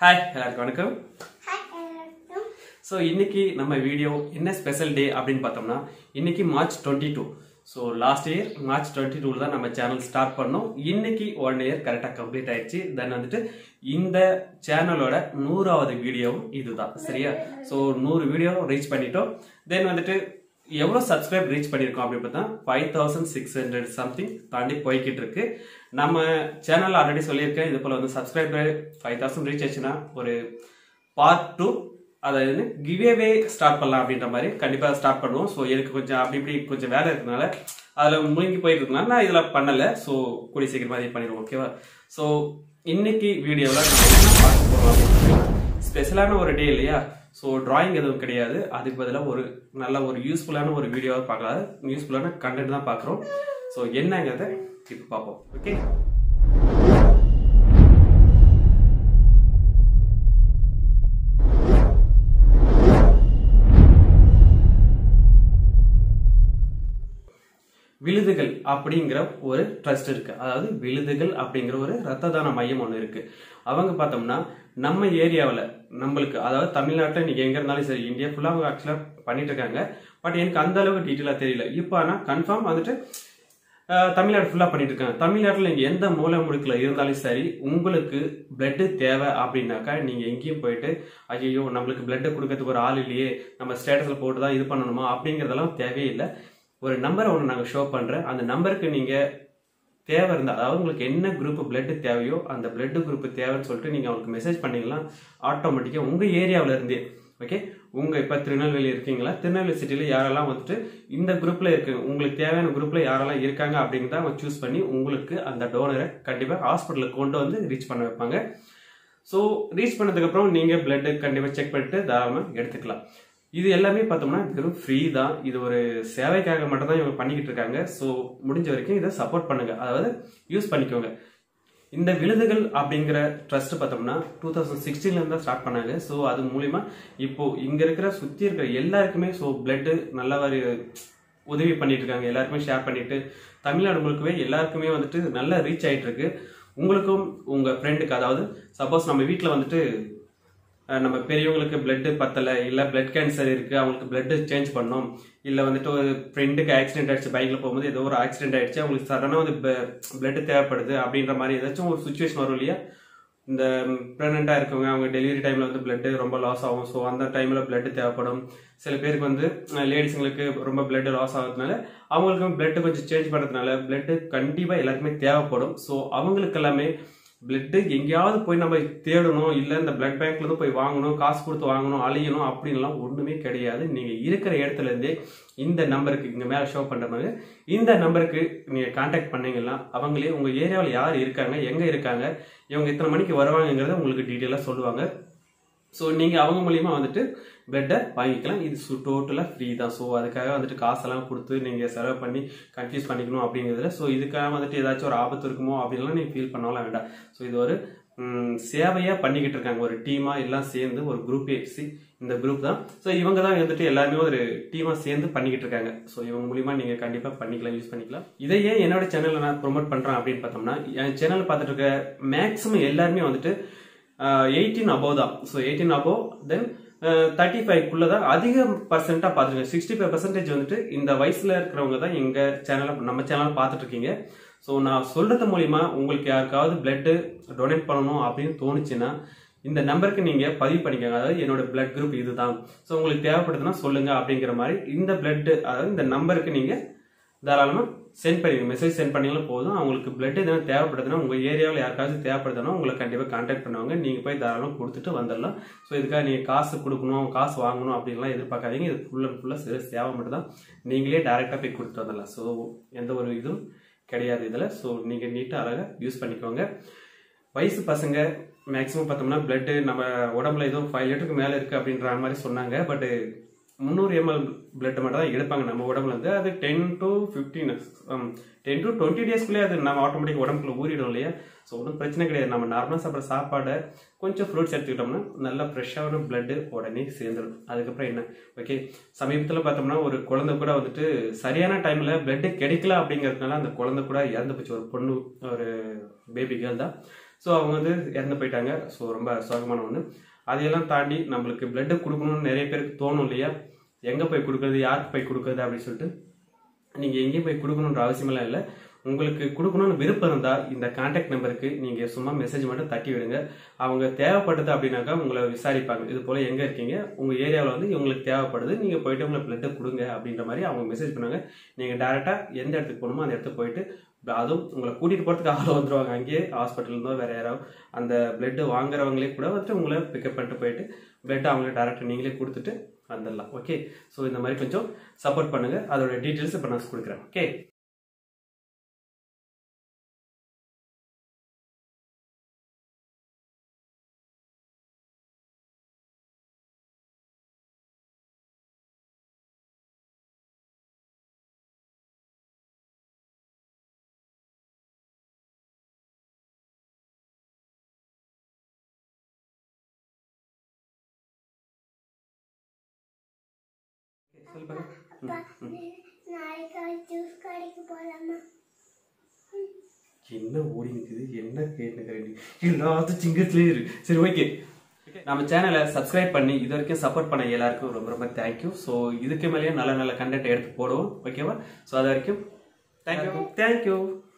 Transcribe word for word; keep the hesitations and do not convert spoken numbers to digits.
Hi, எல்லாருக்கும் வணக்கம். So இன்னைக்கு நம்ம வீடியோ என்ன ஸ்பெஷல் டே அப்படினு பார்த்தோம்னா இன்னைக்கு March twenty-two. So last year March twenty-two ல தான் நம்ம சேனல் ஸ்டார்ட் பண்ணோம். இன்னைக்கு one year கரெக்ட்டா கம்ப்ளீட் ஆயிடுச்சு. தென் வந்துட்டு இந்த சேனலோட நூறாவது வீடியோவும் இதுதான். சரியா? So நூறு வீடியோ ரீச் பண்ணிட்டோம். தென் வந்துட்டு எவ்வளவு சப்ஸ்கிரைப் ரீச் பண்ணிருக்கோம் அப்படி பார்த்தா five thousand six hundred something தாண்டி போய்கிட்டு இருக்கு. நம்ம சேனல் ஆல்ரெடி சொல்லியிருக்கேன், இது போல வந்து சப்ஸ்கிரைபர் five thousand ரீச் ஆச்சுன்னா ஒரு பார்ட் டூ அதாவது கிவ்அவே ஸ்டார்ட் பண்ணலாம் அப்படின்ற மாதிரி கண்டிப்பா ஸ்டார்ட் பண்ணுவோம். ஸோ எனக்கு கொஞ்சம் அப்படி இப்படி கொஞ்சம் வேலை இருக்கனால அதுல முழுங்கி போயிட்டு இருக்கனால நான் இதுல பண்ணல. ஸோ கூடிய சீக்கிரமா இது பண்ணிடுவோம். ஓகேவா? ஸோ இன்னைக்கு வீடியோவில் என்ன பார்க்க போறோம் அப்படின்னு ஸ்பெஷலான ஒரு டே இல்லையா? ஸோ டிராயிங் எதுவும் கிடையாது, அதுக்கு பதிலாக ஒரு நல்ல ஒரு யூஸ்ஃபுல்லான ஒரு வீடியோவை பார்க்கலாம். யூஸ்ஃபுல்லான கண்டென்ட் தான் பார்க்குறோம். ஸோ என்னங்கிறத இப்போ பார்ப்போம். ஓகே, விழுதுகள் அப்படிங்கிற ஒரு ட்ரஸ்ட் இருக்கு. அதாவது விழுதுகள் அப்படிங்கிற ஒரு ரத்த தான மையம் ஒன்று இருக்கு. அவங்க பார்த்தோம்னா நம்ம ஏரியாவில் நம்மளுக்கு அதாவது தமிழ்நாட்டில் நீங்க எங்க இருந்தாலும் சரி, இந்தியா ஃபுல்லா அவங்க ஆக்சுவலா பண்ணிட்டு இருக்காங்க. பட் எனக்கு அந்த அளவுக்கு டீட்டெயிலா தெரியல. இப்போ ஆனா கன்ஃபார்ம் வந்துட்டு தமிழ்நாடு ஃபுல்லா பண்ணிட்டு இருக்காங்க. தமிழ்நாட்டில் நீங்க எந்த மூலை முடுக்குல இருந்தாலும் சரி, உங்களுக்கு பிளட் தேவை அப்படின்னாக்கா நீங்க எங்கேயும் போயிட்டு ஐயோ நம்மளுக்கு பிளட் கொடுக்கறதுக்கு ஒரு ஆள் இல்லையே, நம்ம ஸ்டேட்டஸ்ல போட்டுதான் இது பண்ணணுமா அப்படிங்கறதெல்லாம் தேவையில்லை. ஒரு நம்பரை ஒன்று நாங்கள் ஷோ பண்ணுறேன். அந்த நம்பருக்கு நீங்கள் தேவை இருந்தால், அதாவது உங்களுக்கு என்ன குரூப் பிளட் தேவையோ அந்த பிளட் குரூப் தேவைன்னு சொல்லிட்டு நீங்கள் அவங்களுக்கு மெசேஜ் பண்ணீங்கன்னா ஆட்டோமேட்டிக்காக உங்கள் ஏரியாவில் இருந்தே, ஓகே, உங்கள் இப்போ திருநெல்வேலி இருக்கீங்களா, திருநெல்வேலி சிட்டியில் யாரெல்லாம் வந்துட்டு இந்த குரூப்பில் இருக்கு, உங்களுக்கு தேவையான குரூப்பில் யாரெல்லாம் இருக்காங்க அப்படிங்கிறத அவங்க சூஸ் பண்ணி உங்களுக்கு அந்த டோனரை கண்டிப்பாக ஹாஸ்பிட்டலுக்கு கொண்டு வந்து ரீச் பண்ண வைப்பாங்க. ஸோ ரீச் பண்ணதுக்கப்புறம் நீங்கள் பிளட் கண்டிப்பாக செக் பண்ணிட்டு தாராளமாக எடுத்துக்கலாம். இது எல்லாமே பார்த்தோம்னா வெறும் ஃப்ரீ தான். இது ஒரு சேவைக்காக மட்டும் தான் இவங்க பண்ணிக்கிட்டு இருக்காங்க. ஸோ முடிஞ்ச வரைக்கும் இதை சப்போர்ட் பண்ணுங்க, அதாவது யூஸ் பண்ணிக்கோங்க. இந்த விழுதுகள் அப்படிங்கிற ட்ரஸ்ட் பார்த்தோம்னா டூ தௌசண்ட் சிக்ஸ்டீன்ல இருந்து தான் ஸ்டார்ட் பண்ணாங்க. ஸோ அது மூலியமா இப்போ இங்க இருக்கிற சுத்தி இருக்கிற எல்லாருக்குமே ஸோ பிளட் நல்ல ஒரு உதவி பண்ணிட்டு இருக்காங்க. எல்லாருக்குமே ஷேர் பண்ணிட்டு தமிழ்நாடு முழுக்கவே எல்லாருக்குமே வந்துட்டு நல்லா ரீச் ஆயிட்டு இருக்கு. உங்களுக்கும் உங்க ஃப்ரெண்டுக்கு, அதாவது சப்போஸ் நம்ம வீட்டில் வந்துட்டு நம்ம பெரியவங்களுக்கு பிளட் பத்தலை, இல்லை பிளட் கேன்சர் இருக்கு, அவங்களுக்கு பிளட் சேஞ்ச் பண்ணணும், இல்லை வந்துட்டு ஒரு ஃப்ரெண்டுக்கு ஆக்சிடென்ட் ஆயிடுச்சு, பைக்ல போகும்போது ஏதோ ஒரு ஆக்சிடென்ட் ஆயிடுச்சு, அவங்களுக்கு சடனாக வந்து பிளட் தேவைப்படுது அப்படின்ற மாதிரி ஏதாச்சும் ஒரு சுச்சுவேஷன் வரும் இல்லையா? இந்த ப்ரெக்னெண்டா இருக்கவங்க அவங்க டெலிவரி டைம்ல வந்து பிளட் ரொம்ப லாஸ் ஆகும். ஸோ அந்த டைம்ல பிளட் தேவைப்படும். சில பேருக்கு வந்து லேடிஸுங்களுக்கு ரொம்ப பிளட் லாஸ் ஆகிறதுனால அவங்களுக்கு பிளட் கொஞ்சம் சேஞ்ச் பண்ணுறதுனால பிளட் கண்டிப்பா எல்லாருக்குமே தேவைப்படும். ஸோ அவங்களுக்கு எல்லாமே பிளட் எங்கேயாவது போய் நம்ம தேடணும், இல்லை இந்த பிளட் பேங்க்ல இருந்து போய் வாங்கணும், காசு கொடுத்து வாங்கணும், அழியணும் அப்படின்லாம் ஒண்ணுமே கிடையாது. நீங்க இருக்கிற இடத்துல இருந்தே இந்த நம்பருக்கு இங்க மேல ஷோ பண்ற மாதிரி இந்த நம்பருக்கு நீங்க கான்டாக்ட் பண்ணீங்கன்னா அவங்களே உங்க ஏரியாவில் யார் இருக்காங்க, எங்க இருக்காங்க, இவங்க இத்தனை மணிக்கு வருவாங்கிறத உங்களுக்கு டீட்டெயிலா சொல்லுவாங்க. ஸோ நீங்க அவங்க மூலியமா வந்துட்டு பிளட்டை வாங்கிக்கலாம். இது டோட்டலா ஃப்ரீ தான். ஸோ அதுக்காக வந்துட்டு காசெல்லாம் கொடுத்து நீங்க செலவு பண்ணி கன்ஃபியூஸ் பண்ணிக்கணும் அப்படிங்கிறதுல, ஸோ இதுக்காக வந்துட்டு ஏதாச்சும் ஒரு ஆபத்து இருக்குமோ அப்படின்லாம் நீங்க ஃபீல் பண்ணாலும் வேண்டாம். ஸோ இது ஒரு சேவையா பண்ணிக்கிட்டு இருக்காங்க. ஒரு டீமா எல்லாம் சேர்ந்து ஒரு குரூப் ஏசி இந்த குரூப் தான். ஸோ இவங்க தான் வந்துட்டு எல்லாருமே ஒரு டீமா சேர்ந்து பண்ணிக்கிட்டு இருக்காங்க. ஸோ இவங்க மூலியமா நீங்க கண்டிப்பா பண்ணிக்கலாம், யூஸ் பண்ணிக்கலாம். இதையே என்னோட சேனல்ல நான் ப்ரொமோட் பண்றேன் அப்படின்னு பார்த்தோம்னா, என் சேனல் பார்த்துட்டு இருக்க மேக்சிமம் எல்லாருமே வந்துட்டு எயிட்டீன் அபோவ் தான். So eighteen above then thirty five குள்ளதான் அதிக பர்சன்டா பாத்துருக்கேன். சிக்ஸ்டி ஃபைவ் பர்சன்டேஜ் வந்துட்டு இந்த வயசுல இருக்கிறவங்க தான் எங்க சேனலை நம்ம சேனல் பார்த்துட்டு இருக்கீங்க. ஸோ நான் சொல்றது மூலியமா உங்களுக்கு யாருக்காவது பிளட் டொனேட் பண்ணணும் அப்படின்னு தோணுச்சுன்னா இந்த நம்பருக்கு நீங்க பதிவு பண்ணிக்கோங்க. அதாவது என்னோட பிளட் குரூப் இதுதான், ஸோ உங்களுக்கு தேவைப்படுதுன்னா சொல்லுங்க அப்படிங்கிற மாதிரி இந்த பிளட், அதாவது இந்த நம்பருக்கு நீங்க தாராளமா சென்ட் பண்ணிடுங்க. மெசேஜ் சென்ட் பண்ணீங்களும் போதும். அவங்களுக்கு பிளட் எதனா தேவைப்படுதுன்னா உங்க ஏரியாவில் யாருக்காச்சும் தேவைப்படுதுன்னா உங்களை கண்டிப்பா கான்டாக்ட் பண்ணுவாங்க. நீங்க போய் தாராளமா கொடுத்துட்டு வந்துடலாம். ஸோ இதுக்காக நீங்க காசு கொடுக்கணும், காசு வாங்கணும் அப்படின்லாம் எதிர்பார்க்காதீங்க. இது ஃபுல் அண்ட் ஃபுல்லா சேவை மட்டும் தான். நீங்களே டைரக்டா போய் கொடுத்துட்டு வந்துடலாம். ஸோ எந்த ஒரு இதுவும் கிடையாது இதுல. ஸோ நீங்க நீட்டா அழகா யூஸ் பண்ணிக்கோங்க. வயசு பசங்க மேக்சிமம் பார்த்தோம்னா பிளட் நம்ம உடம்புல ஏதோ ஃபைவ் லிட்டருக்கு மேல இருக்கு அப்படின்ற மாதிரி சொன்னாங்க. பட் முந்நூறு எம்எல் பிளட் மட்டும் தான் எடுப்பாங்க நம்ம உடம்புல இருந்து. அது ten to fifteen ten to twenty டேஸ்க்குள்ளே அது நம்ம ஆட்டோமேட்டிக் உடம்புக்குள்ள ஊறிடும் இல்லையா? ஸோ ஒன்றும் பிரச்சனை கிடையாது. நம்ம நார்மலாக சாப்பிட்ற சாப்பாடை கொஞ்சம் ஃப்ரூட்ஸ் எடுத்துக்கிட்டோம்னா நல்லா ஃப்ரெஷ்ஷான பிளட் உடனே சேர்ந்துடும். அதுக்கப்புறம் என்ன, ஓகே, சமீபத்தில் பார்த்தோம்னா ஒரு குழந்தை கூட வந்துட்டு சரியான டைம்ல பிளட் கிடைக்கல அப்படிங்கிறதுனால அந்த குழந்தை கூட இறந்து போச்சு. ஒரு பொண்ணு, ஒரு பேபி கேர்ள் தான். ஸோ அவங்க வந்து இறந்து போயிட்டாங்க. ஸோ ரொம்ப சோகமான ஒன்று. அதையெல்லாம் தாண்டி நம்மளுக்கு பிளட்டு கொடுக்கணும்னு நிறைய பேருக்கு தோணும் இல்லையா? எங்கே போய் கொடுக்குறது, யாருக்கு போய் கொடுக்குறது அப்படின்னு சொல்லிட்டு நீங்கள் எங்கேயும் போய் கொடுக்கணுன்ற அவசியமெல்லாம் இல்லை. உங்களுக்கு கொடுக்கணும்னு விருப்பம் இருந்தால் இந்த கான்டாக்ட் நம்பருக்கு நீங்கள் சும்மா மெசேஜ் மட்டும் தட்டி விடுங்க. அவங்க தேவைப்படுது அப்படின்னாக்கா உங்களை விசாரிப்பாங்க. இது போல் எங்கே இருக்கீங்க, உங்கள் ஏரியாவில் வந்து உங்களுக்கு தேவைப்படுது, நீங்கள் போயிட்டு உங்களை பிளட்டை கொடுங்க அப்படின்ற மாதிரி அவங்க மெசேஜ் பண்ணுவாங்க. நீங்கள் டேரெக்டாக எந்த இடத்துக்கு போகணுமோ அந்த இடத்துக்கு போயிட்டு, அதுவும் உங்களை கூட்டிகிட்டு போகிறதுக்கு ஆள் வந்துடுவாங்க. அங்கேயே ஹாஸ்பிட்டல்ல வேறு யாராவது அந்த பிளட்டு வாங்குறவங்களே கூட வந்துட்டு உங்களை பிக்கப் பண்ணிட்டு போயிட்டு பிளட்டை அவங்களே டேரெக்டாக நீங்களே கொடுத்துட்டு வந்துடலாம். ஓகே, ஸோ இந்த மாதிரி கொஞ்சம் சப்போர்ட் பண்ணுங்கள். அதோட டீட்டெயில்ஸ் இப்போ நான் கொடுக்குறேன். ஓகே. என்ன ஓடி நிக்குது, என்ன கேட்டு எல்லாத்தும் சிங்கத்திலே இருக்கு. சரி, ஓகே. நம்ம சேனலை சப்ஸ்கிரைப் பண்ணி இது வரைக்கும் சப்போர்ட் பண்ண எல்லாருக்கும் ரொம்ப ரொம்ப தேங்க்யூ. ஸோ இதுக்கு மேலேயே நல்ல நல்ல கண்டென்ட் எடுத்து போடுவோம். ஓகேவா? ஸோ அது வரைக்கும் தேங்க்யூ தேங்க்யூ